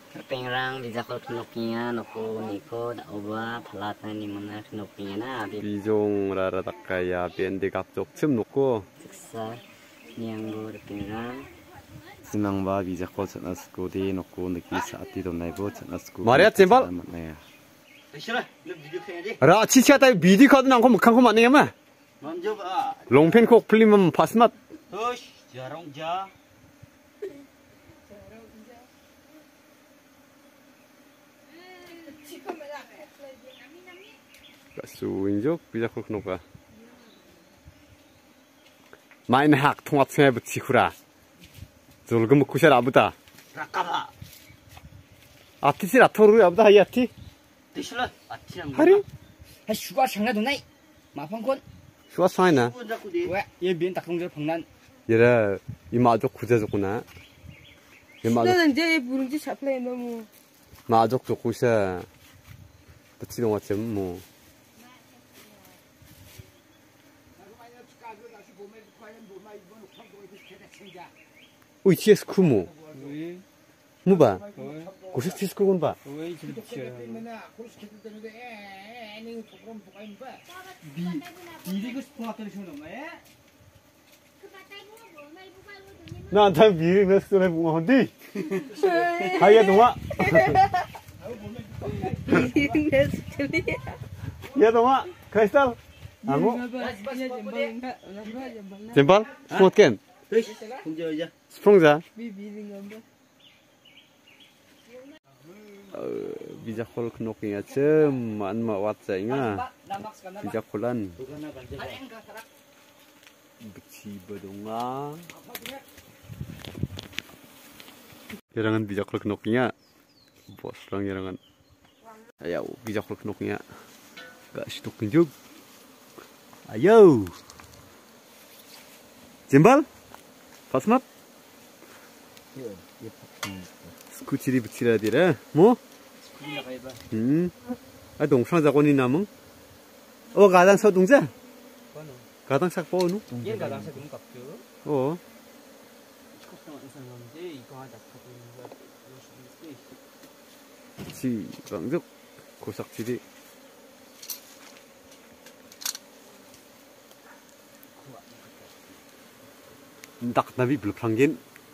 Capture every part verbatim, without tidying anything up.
Pengrang bisa kalau kenoknya noko niko dak ubah pelatan di mana kenoknya na 비종 라라 닦아야 밴드 갑족 침 놓고 siksa yang gue pengrang sinangba bija ko chanasku di 놓고 느끼 사티 돈 나이고 chanasku 말이야 잼발 싫어 너 비디오 해야지 라 치치하다 비디 카드 난거 못한 거 맞네 마 먼저 봐 롱팬 콕 풀리면 파스맛 어이씨 자롱 자 수인족 비자콜 knopa 마인 학 통합생에 붙이구라 졸금 쿠샤 아부다 라까봐 아티시 라토르 아부다 하이아티 싫어 아티랑 하리 hay suka 장난 돈나이 마판콘 슈아 사이나 왜얘 미엔 닭동절 방난 얘라 이마족 구제족구나 이마족 너는 이제 부른지 잡래 너무 마족 족구샤 붙이는 것 좀 뭐. 오, 티에스 쿠모. 뭐 봐? 고식 티에스 쿠군 봐. 비리고 싶은 학교를 주는 거야? 나한테 미리 몇 손에 붕어한디? 하이야 동아. Ya 동아, kristal. Amo. Jempol? Smutken. Sprungza. Bija khol knoknya cem an ma wat sainga. Bija kholan. Beci bedonga. Yarangan bija khol knoknya. Bos lang yarangan. Ayo bija khol knoknya. Gak stuk kunjuk. Ayo. Jembal? Pasmat? 스쿠치리 붙이라 되라. 뭐? 음. 아 동상 자고니 남응? 어 가당 서동자? 가당 싹 보노? 얘 가당 사 그런 값죠. 어. 지 방적 고삭지리. 딱 나비 불판겐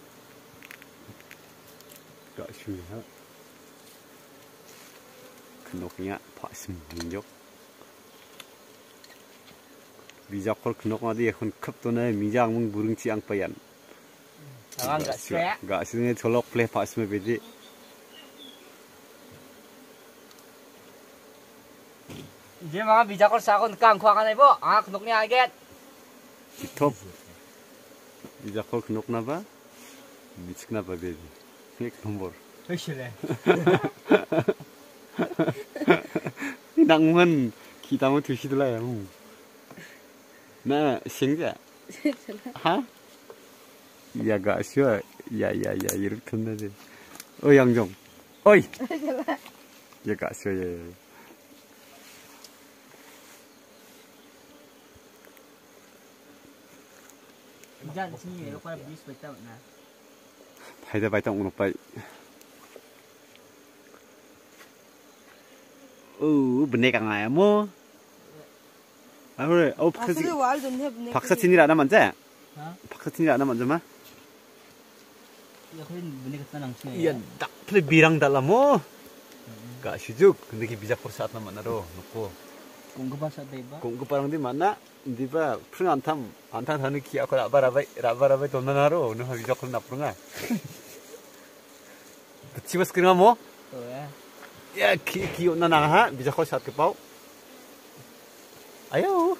가슈야 근옥이야 파심 민족 비자콜 근옥마디 এখন 급도네 미장문 부릉치 앙빠얀 당한 가스야 가스네 졸록 플레 파스메 베디 이제 막 비자콜 사고 깡khoa này bo 아 그놈이 알겠 기톱 비자콜 근옥나바 미치나바 베디 백 넘버 확실해 이 낭만 기담을 드시더라요 나 생자 하? 야가 쉬어 야야야 이렇게 ton나지 어 양정 어이 야가 쉬어 야야 Jangan sini ya, kalau bis betul nah. 파이다 파이다 오늘 빠. 어, benek ngaya mo. 아 그래. 어 박사진. 박사진이 하나 먼저. 박사진이 하나 먼저 마. Ya kan benek tenang sini. Iya, dak ple birang dalam mo. Gak sujuk, 근데 기 비자 사at na manaro, nuko. Kung ke bahasa deba. Kung ke parang di mana? Di ba, prung antam, antam thanu ki aku rabai rabai rabai tonnan haro, nu biza khol na prunga. Chiwas kira mo? Oh ya. Ya ki ki na na ha, biza khol saat ke pau. Ayo.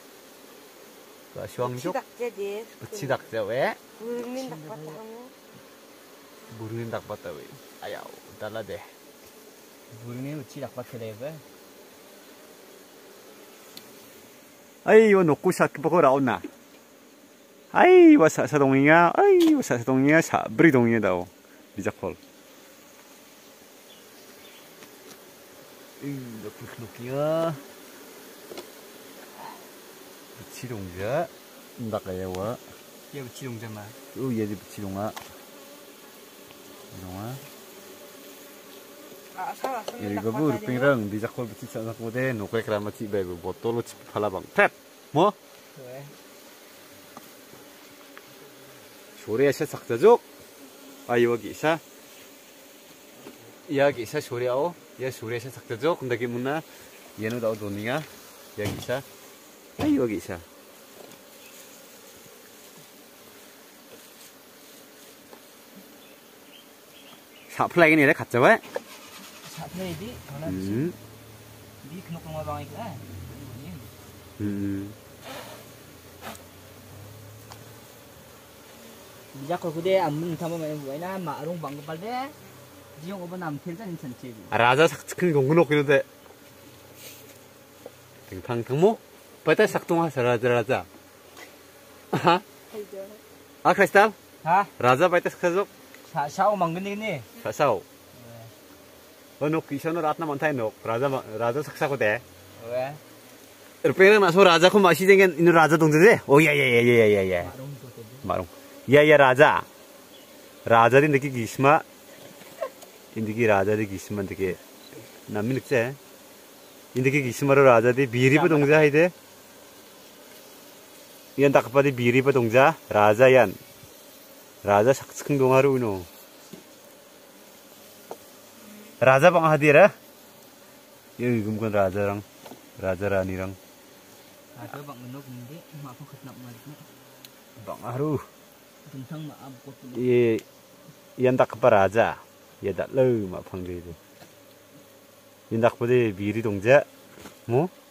Ka suang jok. Cidak je we. Burunin dak patamu. Burunin dak patawe. Ayo, dala deh. Burunin cidak patale be. 아이 이거 놓고 샷 보고 나오나 아이 이거 사사동이야 아이 이거 사사동이야 사브리동이다오 비자콜 이 놓고 놓기야 부치동자 나가야와 얘 부치동자 마 어 얘지 부치동아 이동아 Ah, salah. Ini gue buru pingrang di jakol beci sana kode nukai keramat si bayi botol lo cip pala bang. Pep, mo? Weh. Sore asa saktajuk. Ayo gisa. Ya gisa sore ao. Ya sore asa saktajuk. Ndaki muna. Ya nu dao dunia. Ya gisa. Ayo gisa. Supply ini ada kaca ba? Supply di, mana Hmm. di kenok rumah bang itu kan? Hmm. Bijak kalau kude amun sama main buai na marung bang kepal deh. Jiong obat nam filter insan cibi. 라자 삭큰 공군 없기는데 댕팡 탕모 바다 삭동하 라자 라자 아하 아 크리스탈 Hah? 라자 바다 삭카족 Sa sao mang gini gini. 사사오 어노 기셔노 라트나 많다 노 라자 라자 삭사고 돼 Weh. 루페는 마소 라자 코 마시 쟁겐 이노 라자 동자데 오야야야야야야 Marung tu tu. 마롱 야야 라자 라자디 느끼 기스마 인디기 라자디 기스마 느끼 남미 늑제 인디기 기스마로 라자디 비리부 동자 하이데 이안 딱바디 비리부 동자 라자얀 라자 삭스큰 동하루 이노 라자 방 하디라 여기 금건 라자랑 라자라니랑 Ada bang genok gini, mak aku ketnak maliknya. 방 하루 Tentang mak abot tu. 이 연닭 바라자 얘다 러마 방들이 연닭보다 미리 동자 뭐